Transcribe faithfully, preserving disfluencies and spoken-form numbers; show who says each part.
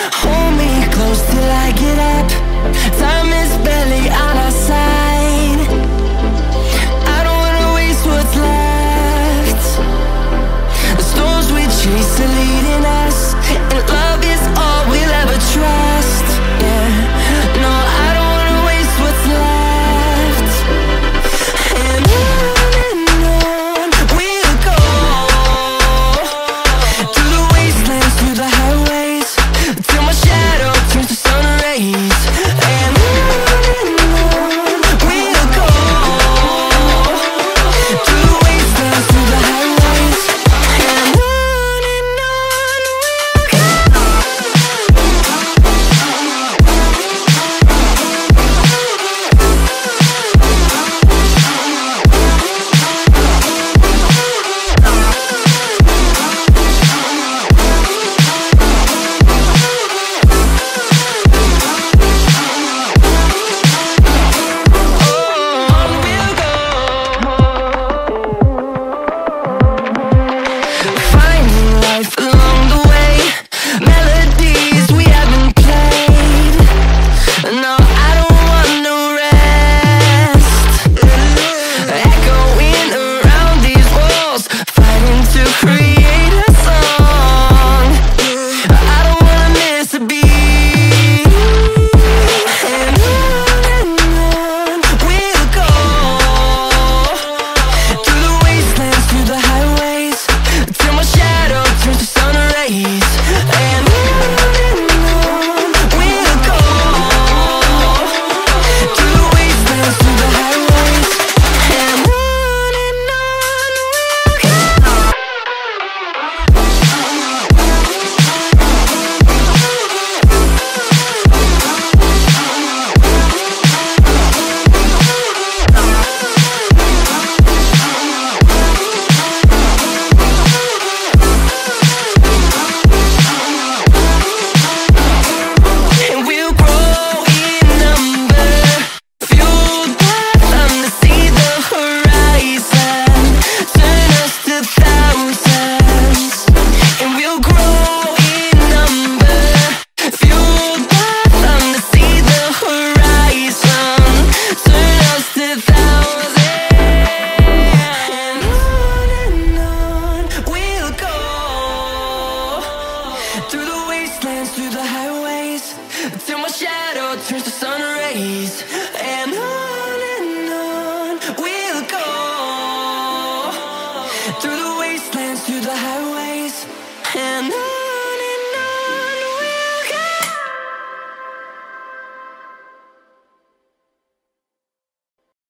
Speaker 1: Hold me close till I get up. Time is barely on our side. I don't wanna waste what's left. The storms we chase are leading us, and love is all we'll ever trust. Yeah, no, I don't wanna waste what's left. And on and on we'll go, through the wastelands, through the highways, till my shadow turns to sun rays. And on and on we'll go, through the wastelands, through the highways, and on and on we'll go. Finding life along the way, melodies we haven't played. No, I don't want no rest. Echoing around these walls, fighting to create a song. I don't wanna miss a beat. And on and on we'll go, through the wastelands, through the highways, till my shadow turns to sun rays. And on and on we'll go, through the wastelands, through the highways, and on and on we'll go. And we'll grow in number, fueled by them to see the horizon, turn us to thousands. And we'll grow in number, fueled by them to see the horizon, turn us to thousands. And on and on we'll go, through the wastelands, through the highways, till my shadow turns to sun rays.